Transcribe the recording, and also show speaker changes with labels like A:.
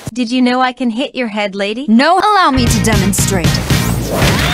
A: Did you know I can hit your head, lady?
B: No, allow me to demonstrate.